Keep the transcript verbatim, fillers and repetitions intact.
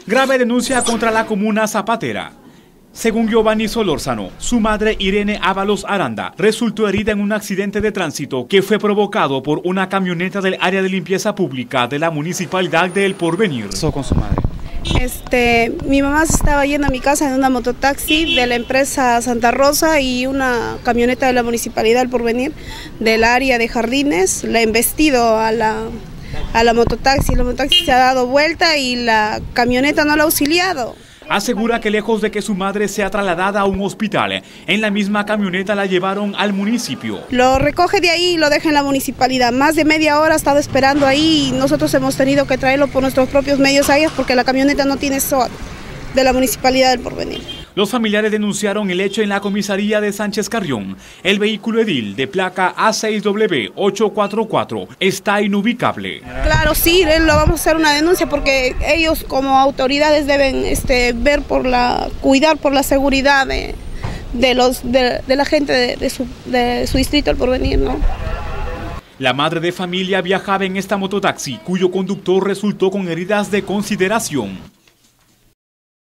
Grave denuncia contra la comuna zapatera. Según Giovanni Solórzano, su madre Irene Ábalos Aranda resultó herida en un accidente de tránsito que fue provocado por una camioneta del área de limpieza pública de la municipalidad de El Porvenir. ¿Qué pasó con su madre? Este, mi mamá se estaba yendo a mi casa en una mototaxi de la empresa Santa Rosa y una camioneta de la municipalidad del Porvenir del área de Jardines la ha embestido a la, a la mototaxi. La mototaxi se ha dado vuelta y la camioneta no la ha auxiliado. Asegura que lejos de que su madre sea trasladada a un hospital, en la misma camioneta la llevaron al municipio. Lo recoge de ahí y lo deja en la municipalidad. Más de media hora ha estado esperando ahí y nosotros hemos tenido que traerlo por nuestros propios medios a ellos porque la camioneta no tiene S O A T de la municipalidad del Porvenir. Los familiares denunciaron el hecho en la comisaría de Sánchez Carrión. El vehículo edil de placa A seis W ocho cuatro cuatro está inubicable. Claro, sí, lo vamos a hacer una denuncia porque ellos como autoridades deben este, ver por la, cuidar por la seguridad de, de, los, de, de la gente de, de, su, de su distrito El Porvenir, ¿no? La madre de familia viajaba en esta mototaxi, cuyo conductor resultó con heridas de consideración.